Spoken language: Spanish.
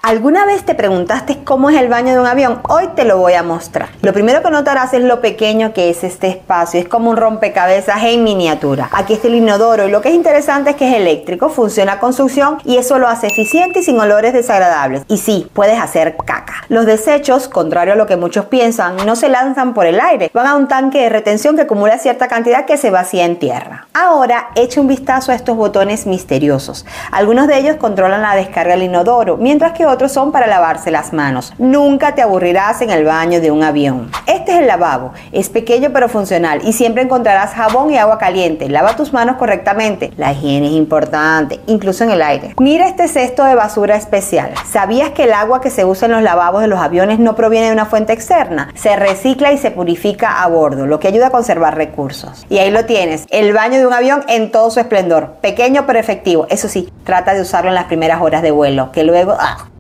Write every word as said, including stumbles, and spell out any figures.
¿Alguna vez te preguntaste cómo es el baño de un avión? Hoy te lo voy a mostrar. Lo primero que notarás es lo pequeño que es este espacio. Es como un rompecabezas en miniatura. Aquí está el inodoro y lo que es interesante es que es eléctrico, funciona con succión y eso lo hace eficiente y sin olores desagradables. Y sí, puedes hacer caca. Los desechos, contrario a lo que muchos piensan, no se lanzan por el aire. Van a un tanque de retención que acumula cierta cantidad que se vacía en tierra. Ahora, echa un vistazo a estos botones misteriosos. Algunos de ellos controlan la descarga del inodoro, mientras que otros otros son para lavarse las manos. Nunca te aburrirás en el baño de un avión. Este es el lavabo. Es pequeño pero funcional y siempre encontrarás jabón y agua caliente. Lava tus manos correctamente. La higiene es importante, incluso en el aire. Mira este cesto de basura especial. ¿Sabías que el agua que se usa en los lavabos de los aviones no proviene de una fuente externa? Se recicla y se purifica a bordo, lo que ayuda a conservar recursos. Y ahí lo tienes, el baño de un avión en todo su esplendor. Pequeño pero efectivo. Eso sí, trata de usarlo en las primeras horas de vuelo, que luego... ¡ah!